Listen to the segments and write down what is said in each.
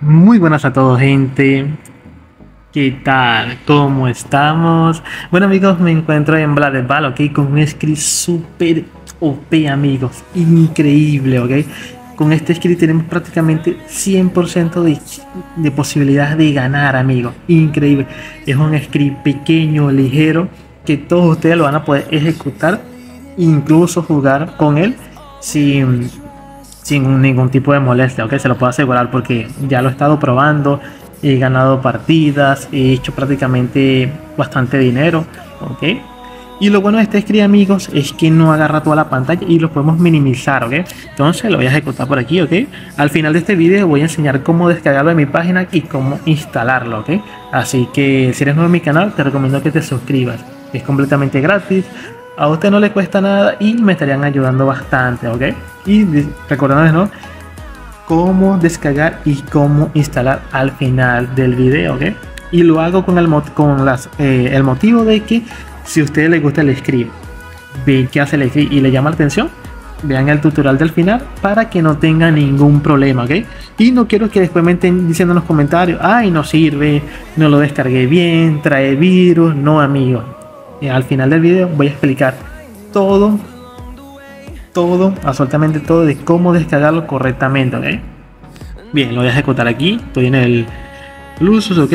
Muy buenas a todos, gente. ¿Qué tal? ¿Cómo estamos? Bueno, amigos, me encuentro en Black Ball, ok, con un script super OP, amigos. Increíble, ok. Con este script tenemos prácticamente 100% de posibilidades de ganar, amigos. Increíble. Es un script pequeño, ligero, que todos ustedes lo van a poder ejecutar, incluso jugar con él sin ningún tipo de molestia, ok, se lo puedo asegurar porque ya lo he estado probando, he ganado partidas, he hecho prácticamente bastante dinero, ok. Y lo bueno de este script, amigos, es que no agarra toda la pantalla y lo podemos minimizar, ok. Entonces lo voy a ejecutar por aquí, ok. Al final de este video voy a enseñar cómo descargarlo de mi página y cómo instalarlo, ok. Así que si eres nuevo en mi canal, te recomiendo que te suscribas, es completamente gratis. A usted no le cuesta nada y me estarían ayudando bastante, ¿ok? Y recordándoles, ¿no?, cómo descargar y cómo instalar al final del video, ¿ok? Y lo hago con el motivo de que si a ustedes les gusta el script, ven que hace el script y le llama la atención, vean el tutorial del final para que no tengan ningún problema, ¿ok? Y no quiero que después me estén diciendo en los comentarios, ay, no sirve, no lo descargué bien, trae virus. No, amigos. Al final del video voy a explicar todo, absolutamente todo de cómo descargarlo correctamente, ¿ok? Bien, lo voy a ejecutar aquí, estoy en el Lusus, ¿ok?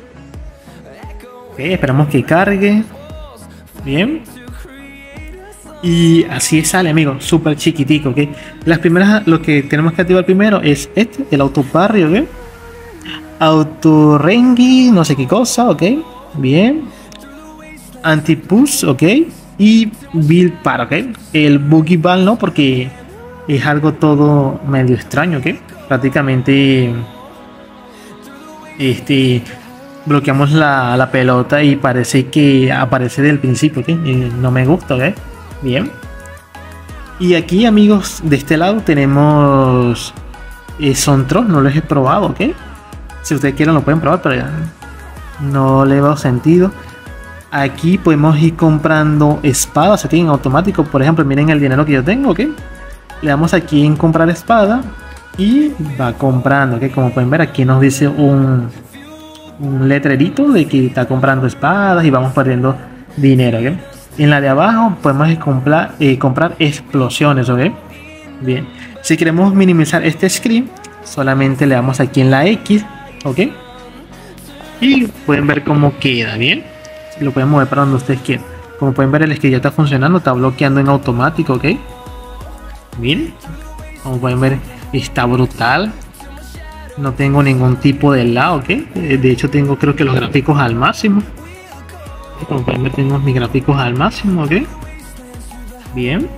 Ok, esperamos que cargue. Bien. Y así sale, amigos, súper chiquitico, ¿ok? Las primeras, lo que tenemos que activar primero es el autoparry, ¿ok? Autorengi, no sé qué cosa, ¿ok? Bien. Anti-push, ok, y build para, ok. El boogie ball no, porque es algo todo medio extraño, ok. Prácticamente bloqueamos la pelota y parece que aparece del principio, ok. No me gusta, ok. Bien. Y aquí, amigos, de este lado tenemos Sontros, no los he probado, ok. Si ustedes quieren lo pueden probar, pero ya no le veo sentido. Aquí podemos ir comprando espadas aquí en automático. Por ejemplo, miren el dinero que yo tengo, ¿ok? Le damos aquí en comprar espada y va comprando, ¿ok? Como pueden ver, aquí nos dice un letrerito de que está comprando espadas y vamos perdiendo dinero, ¿ok? En la de abajo podemos comprar explosiones, ¿ok? Bien. Si queremos minimizar este script, solamente le damos aquí en la X, ¿ok? Y pueden ver cómo queda, ¿bien? Lo pueden mover para donde ustedes quieran. Como pueden ver, el script ya está funcionando, está bloqueando en automático, ok. Miren, como pueden ver, está brutal. No tengo ningún tipo de lag, ok. De hecho tengo, creo que los gráficos al máximo. Como pueden ver, tengo mis gráficos al máximo, ok. Bien.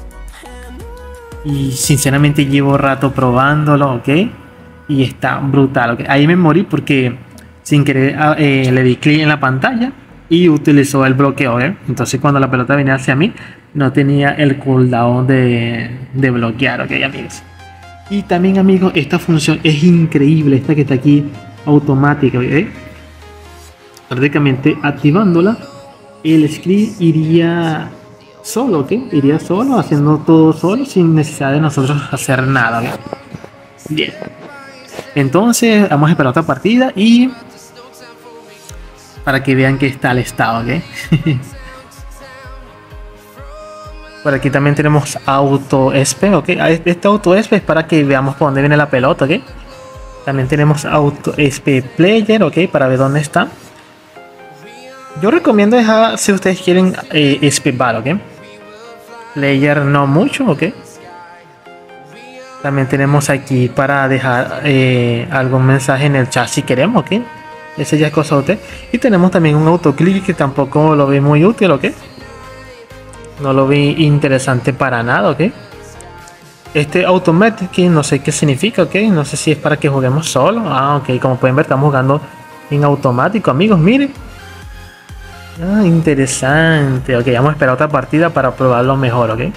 Y sinceramente llevo rato probándolo, ok. Y está brutal, ok. Ahí me morí porque sin querer le di clic en la pantalla y utilizó el bloqueo, ¿eh? Entonces cuando la pelota venía hacia mí no tenía el cooldown de bloquear, ok, amigos. Y también, amigos, esta función es increíble, esta que está aquí automática, ¿ok? Prácticamente activándola el script iría solo, ¿ok? Iría solo, haciendo todo solo sin necesidad de nosotros hacer nada, ¿ok? Bien, entonces vamos a esperar otra partida y para que vean que está el estado, ¿ok? Por aquí también tenemos auto espe, ¿ok? Este auto espe es para que veamos por dónde viene la pelota, ¿ok? También tenemos auto espe player, ¿ok? Para ver dónde está. Yo recomiendo dejar, si ustedes quieren, espe bar, ¿ok? Player no mucho, ¿ok? También tenemos aquí para dejar algún mensaje en el chat si queremos, ¿ok? Ese ya es cosa de usted. Y tenemos también un autoclick que tampoco lo vi muy útil, ¿ok? No lo vi interesante para nada, ¿ok? Este automatic no sé qué significa, ¿ok? No sé si es para que juguemos solo. Ah, ok, como pueden ver estamos jugando en automático, amigos, miren. Ah, interesante. Ok, vamos a esperar otra partida para probarlo mejor, ¿ok?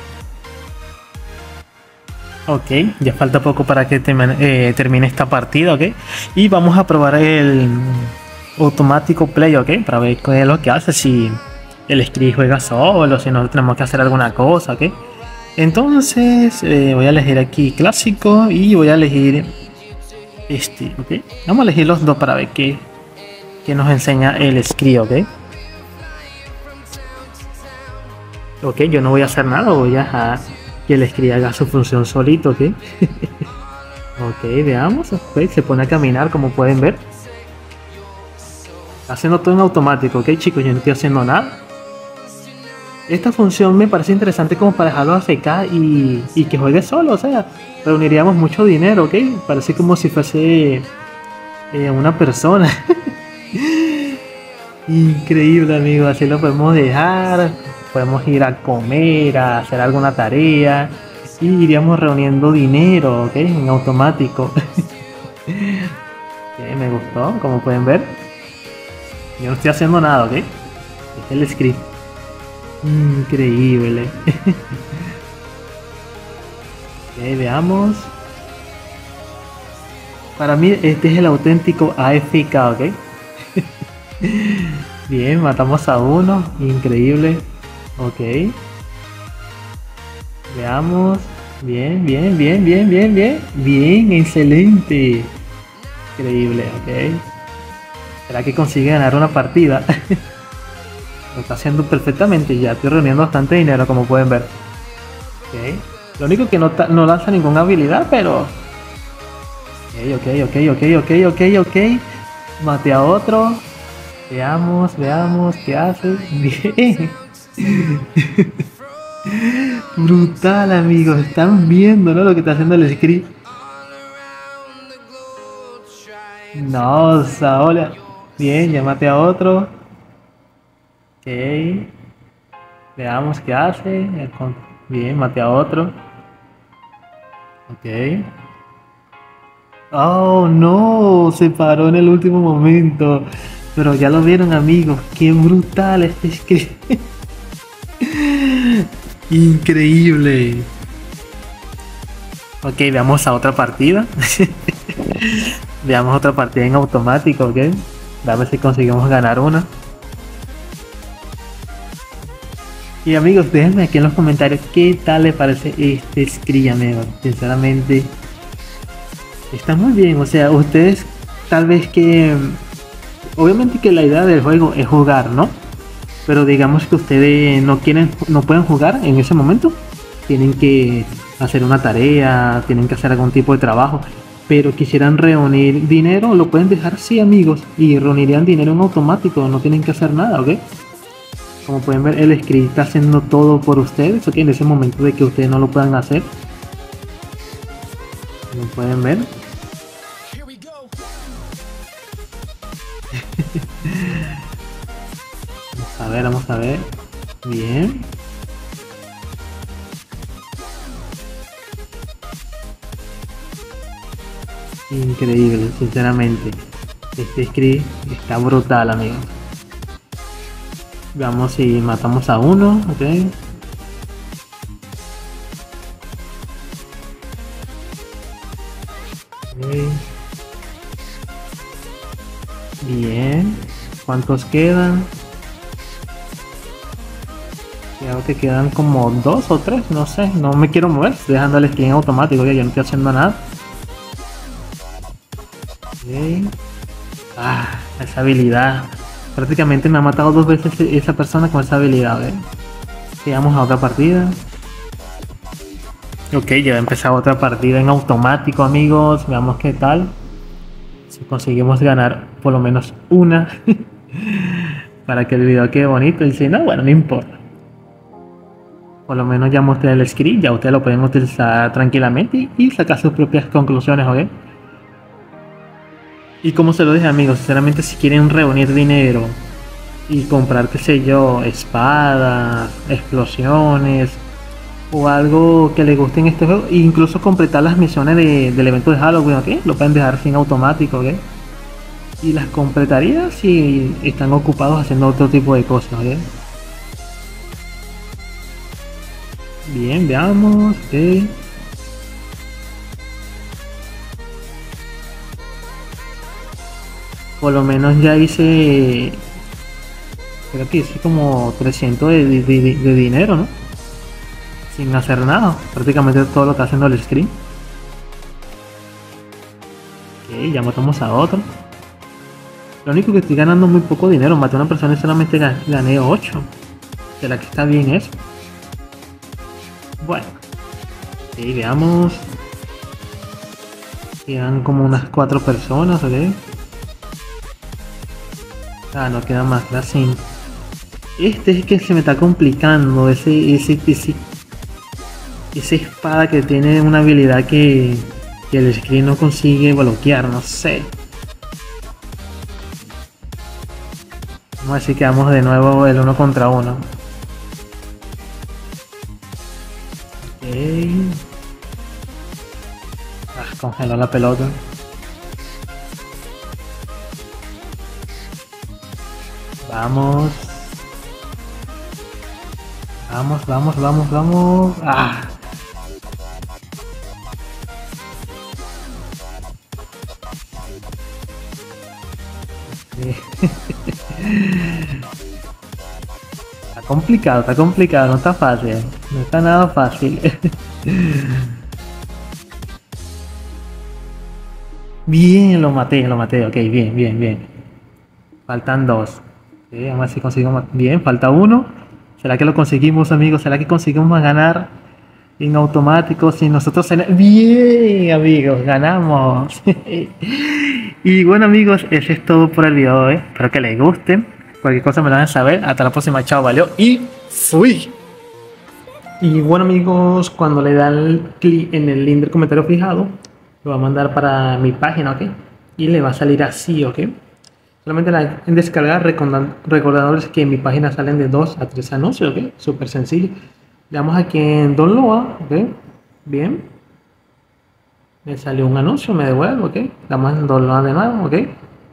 Ok, ya falta poco para que termine esta partida, ok. Y vamos a probar el automático play, ok, para ver qué es lo que hace, si el script juega solo, si nosotros tenemos que hacer alguna cosa, ok. Entonces voy a elegir aquí clásico y voy a elegir este, ¿ok? Vamos a elegir los dos para ver qué nos enseña el script, ¿ok? Ok, yo no voy a hacer nada, voy a dejar que el script haga su función solito, ¿ok? Ok, veamos, ok, se pone a caminar como pueden ver. Está haciendo todo en automático, ok chicos, yo no estoy haciendo nada. Esta función me parece interesante como para dejarlo AFK y que juegue solo, o sea, reuniríamos mucho dinero, ok. Parece como si fuese una persona. Increíble, amigo, así lo podemos dejar. Podemos ir a comer, a hacer alguna tarea y iríamos reuniendo dinero, ok, en automático. Ok, me gustó, como pueden ver. Yo no estoy haciendo nada, ok. Es el script. Increíble. Ok, veamos. Para mí este es el auténtico AFK, ok. Bien, matamos a uno. Increíble. Ok. Veamos. Bien, bien, bien, bien, bien, bien. Bien, excelente. Increíble, ok. ¿Será que consigue ganar una partida? Lo está haciendo perfectamente, ya estoy reuniendo bastante dinero como pueden ver. Okay. Lo único que no lanza ninguna habilidad, pero... Ok. Mate a otro. Veamos qué hace. Bien. Brutal, amigos. Están viendo, ¿no? Lo que está haciendo el script. No, Saola. Bien, ya mate a otro. Ok. Veamos qué hace. Bien, mate a otro. Ok. Oh, no. Se paró en el último momento. Pero ya lo vieron, amigos. Qué brutal este script. Increíble. Ok, veamos a otra partida. Veamos otra partida en automático, ok. A ver si conseguimos ganar una. Y amigos, déjenme aquí en los comentarios qué tal les parece este script, amigos. Sinceramente, está muy bien. O sea, ustedes tal vez que... Obviamente que la idea del juego es jugar, ¿no? Pero digamos que ustedes no pueden jugar en ese momento. Tienen que hacer una tarea, tienen que hacer algún tipo de trabajo. Pero quisieran reunir dinero, lo pueden dejar así, amigos. Y reunirían dinero en automático, no tienen que hacer nada, ¿ok? Como pueden ver, el script está haciendo todo por ustedes, ¿ok? En ese momento de que ustedes no lo puedan hacer. Como pueden ver. Vamos a ver. Bien. Increíble, sinceramente. Este script está brutal, amigos. Veamos si matamos a uno, ok. Okay. Bien. ¿Cuántos quedan? Creo que quedan como 2 o 3, no sé. No me quiero mover, estoy dejando el skin en automático, ya no estoy haciendo nada. Okay. Ah, esa habilidad. Prácticamente me ha matado 2 veces esa persona con esa habilidad, ¿eh? Vamos a otra partida. Ok, ya ha empezado otra partida en automático, amigos. Veamos qué tal. Si conseguimos ganar por lo menos una. Para que el video quede bonito. Y si no, bueno, no importa. Por lo menos ya mostré el script. Ya ustedes lo pueden utilizar tranquilamente y sacar sus propias conclusiones, ¿ok? Y como se lo dije, amigos, sinceramente si quieren reunir dinero y comprar, qué sé yo, espadas, explosiones o algo que les guste en este juego, e incluso completar las misiones del evento de Halloween, ¿ok? Lo pueden dejar sin automático, ¿ok? Y las completaría si están ocupados haciendo otro tipo de cosas, ¿ok? Bien, veamos, ¿ok? Por lo menos ya hice, creo que hice como 300 de dinero, ¿no? Sin hacer nada, prácticamente todo lo que haciendo el screen. Ok, Ya matamos a otro. Lo único que estoy ganando muy poco dinero. Maté a una persona y solamente gané 8. ¿Será que está bien eso? Bueno. Sí, veamos. Quedan como unas 4 personas, ¿ok? Ah, no queda más, queda 5. Este es que se me está complicando. Esa espada que tiene una habilidad que el screen no consigue bloquear, no sé. Vamos a ver si quedamos de nuevo el 1 contra 1. Ok. Congeló la pelota. Vamos. Vamos, vamos, vamos, vamos. ¡Ah! Está complicado, no está fácil. No está nada fácil. Bien, lo maté, ok, bien, bien, bien. Faltan 2. Sí, vamos a ver si conseguimos. Bien, falta 1. ¿Será que lo conseguimos, amigos? ¿Será que conseguimos ganar en automático sin nosotros ser... Bien, amigos, ganamos. Y bueno, amigos, eso es todo por el video de hoy. Espero que les guste. Cualquier cosa me lo van a saber. Hasta la próxima, chao, valió. Y fui. Y bueno, amigos, cuando le dan clic en el link del comentario fijado, lo va a mandar para mi página, ¿ok? Y le va a salir así, ¿ok? Solamente en descargar, recordándoles que en mi página salen de 2 a 3 anuncios, ¿ok? Súper sencillo. Le damos aquí en Download, ¿ok? Bien. Me salió un anuncio, me devuelvo, ¿ok? Le damos en Download de nuevo, ¿ok?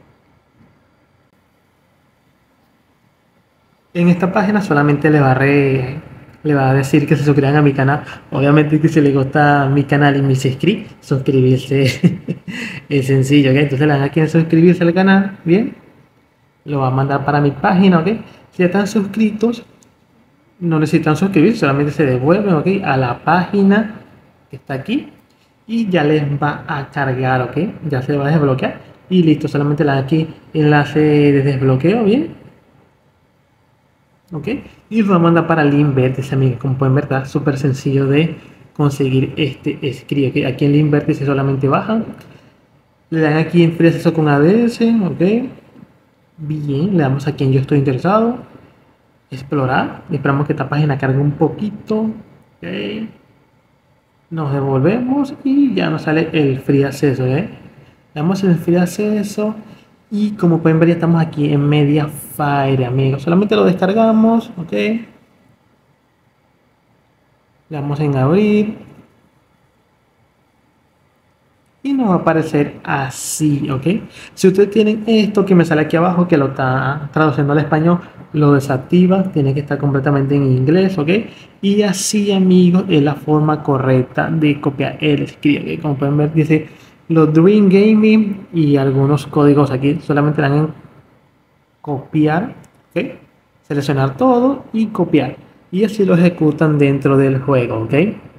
En esta página solamente le va a decir que se suscriban a mi canal. Obviamente que si les gusta mi canal y mis scripts, suscribirse es sencillo, ¿ok? Entonces le dan aquí en suscribirse al canal, ¿bien? Lo va a mandar para mi página, ¿ok? Si ya están suscritos, no necesitan suscribirse, solamente se devuelven, ¿ok? A la página que está aquí y ya les va a cargar, ¿ok? Ya se va a desbloquear y listo, solamente le dan aquí enlace de desbloqueo, ¿bien? ¿Ok? Y lo manda para Link Vértice, amigos. Como pueden ver, está súper sencillo de conseguir este script, ¿ok? Aquí en Link Vértice solamente bajan, le dan aquí en free acceso con ADS, ¿ok? Bien, le damos aquí en yo estoy interesado, explorar, esperamos que esta página cargue un poquito, ¿ok? Nos devolvemos y ya nos sale el free acceso, ¿eh? Le damos el free acceso. Y como pueden ver ya estamos aquí en Mediafire, amigos. Solamente lo descargamos, ok. Le damos en abrir. Y nos va a aparecer así, ok. Si ustedes tienen esto que me sale aquí abajo, que lo está traduciendo al español, lo desactiva. Tiene que estar completamente en inglés, ok. Y así, amigos, es la forma correcta de copiar el script, ¿ok? Como pueden ver, dice los Dream Gaming y algunos códigos aquí. Solamente le dan en copiar, ¿ok? Seleccionar todo y copiar. Y así lo ejecutan dentro del juego, ¿ok?